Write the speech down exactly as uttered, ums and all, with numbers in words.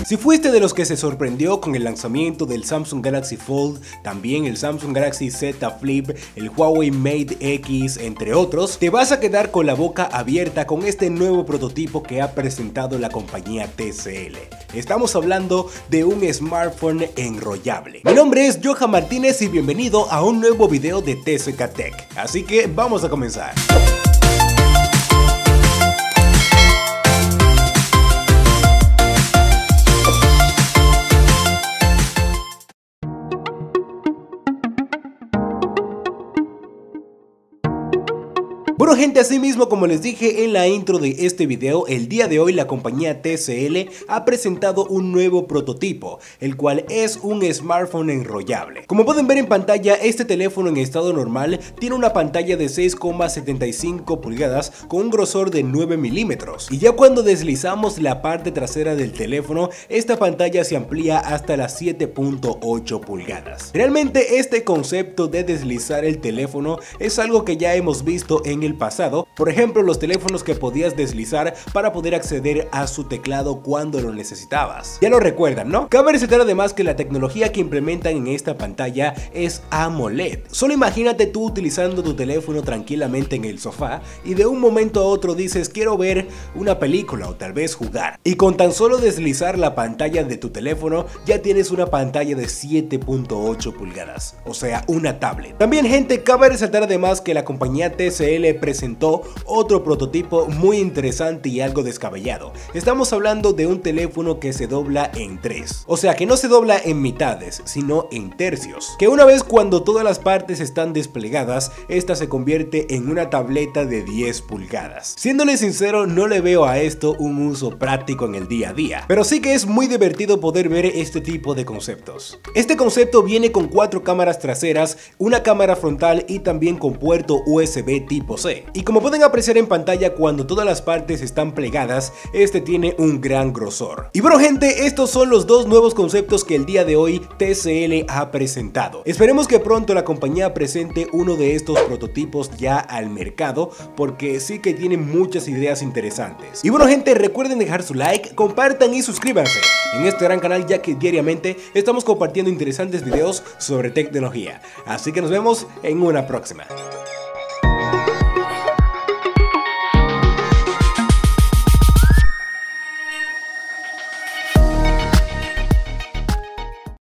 Si fuiste de los que se sorprendió con el lanzamiento del Samsung Galaxy Fold, también el Samsung Galaxy Z Flip, el Huawei Mate X, entre otros, te vas a quedar con la boca abierta con este nuevo prototipo que ha presentado la compañía T C L. Estamos hablando de un smartphone enrollable. Mi nombre es Johan Martínez y bienvenido a un nuevo video de T C K Tech. Así que vamos a comenzar. Bueno gente, así mismo como les dije en la intro de este video, el día de hoy la compañía T C L ha presentado un nuevo prototipo, el cual es un smartphone enrollable. Como pueden ver en pantalla, este teléfono en estado normal tiene una pantalla de seis coma setenta y cinco pulgadas con un grosor de nueve milímetros. Y ya cuando deslizamos la parte trasera del teléfono, esta pantalla se amplía hasta las siete punto ocho pulgadas. Realmente este concepto de deslizar el teléfono es algo que ya hemos visto en el pasado, por ejemplo los teléfonos que podías deslizar para poder acceder a su teclado cuando lo necesitabas. Ya lo recuerdan, ¿no? Cabe resaltar además que la tecnología que implementan en esta pantalla es AMOLED. Solo imagínate tú utilizando tu teléfono tranquilamente en el sofá y de un momento a otro dices quiero ver una película o tal vez jugar, y con tan solo deslizar la pantalla de tu teléfono ya tienes una pantalla de siete punto ocho pulgadas, o sea una tablet. También gente, cabe resaltar además que la compañía T C L presentó otro prototipo muy interesante y algo descabellado. Estamos hablando de un teléfono que se dobla en tres, o sea que no se dobla en mitades, sino en tercios, que una vez cuando todas las partes están desplegadas, esta se convierte en una tableta de diez pulgadas. Siéndole sincero, no le veo a esto un uso práctico en el día a día, pero sí que es muy divertido poder ver este tipo de conceptos. Este concepto viene con cuatro cámaras traseras, una cámara frontal y también con puerto U S B tipo C. Y como pueden apreciar en pantalla, cuando todas las partes están plegadas, este tiene un gran grosor. Y bueno gente, estos son los dos nuevos conceptos que el día de hoy T C L ha presentado. Esperemos que pronto la compañía presente uno de estos prototipos ya al mercado, porque sí que tiene muchas ideas interesantes. Y bueno gente, recuerden dejar su like, compartan y suscríbanse en este gran canal, ya que diariamente estamos compartiendo interesantes videos sobre tecnología. Así que nos vemos en una próxima.